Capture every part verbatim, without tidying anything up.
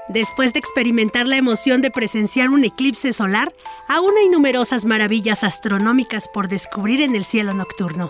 Después de experimentar la emoción de presenciar un eclipse solar, aún hay numerosas maravillas astronómicas por descubrir en el cielo nocturno.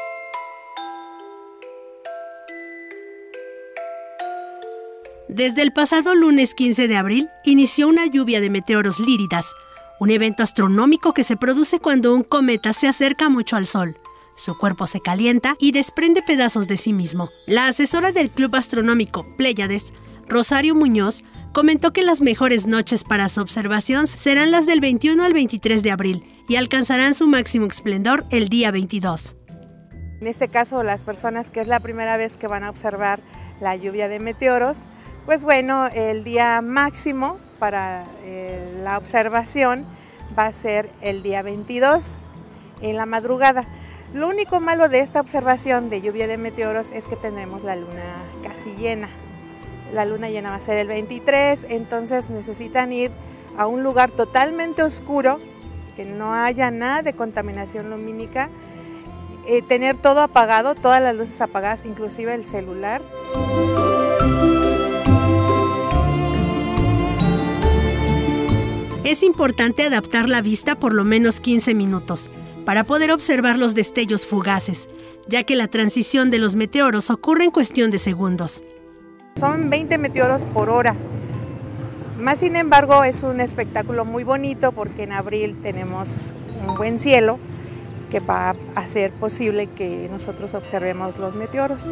Desde el pasado lunes quince de abril inició una lluvia de meteoros Líridas, un evento astronómico que se produce cuando un cometa se acerca mucho al Sol. Su cuerpo se calienta y desprende pedazos de sí mismo. La asesora del Club Astronómico Pléyades, Rosario Muñoz, comentó que las mejores noches para su observación serán las del veintiuno al veintitrés de abril y alcanzarán su máximo esplendor el día veintidós. En este caso, las personas que es la primera vez que van a observar la lluvia de meteoros, pues bueno, el día máximo para eh, la observación va a ser el día veintidós, en la madrugada. Lo único malo de esta observación de lluvia de meteoros es que tendremos la luna casi llena. La luna llena va a ser el veintitrés, entonces necesitan ir a un lugar totalmente oscuro, que no haya nada de contaminación lumínica, eh, tener todo apagado, todas las luces apagadas, inclusive el celular. Es importante adaptar la vista por lo menos quince minutos para poder observar los destellos fugaces, ya que la transición de los meteoros ocurre en cuestión de segundos. Son veinte meteoros por hora. Más sin embargo, es un espectáculo muy bonito porque en abril tenemos un buen cielo que va a hacer posible que nosotros observemos los meteoros.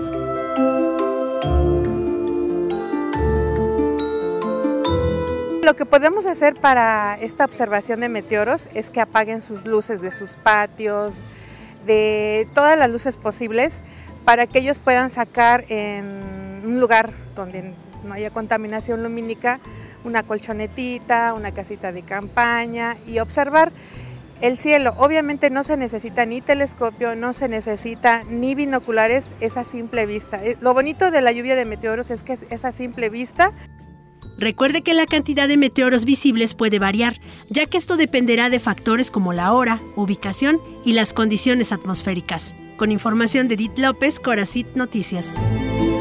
Lo que podemos hacer para esta observación de meteoros es que apaguen sus luces de sus patios, de todas las luces posibles, para que ellos puedan sacar en un lugar donde no haya contaminación lumínica una colchonetita, una casita de campaña y observar el cielo. Obviamente no se necesita ni telescopio, no se necesita ni binoculares, es a simple vista. Lo bonito de la lluvia de meteoros es que es a simple vista. Recuerde que la cantidad de meteoros visibles puede variar, ya que esto dependerá de factores como la hora, ubicación y las condiciones atmosféricas. Con información de Edith López, Coracit Noticias.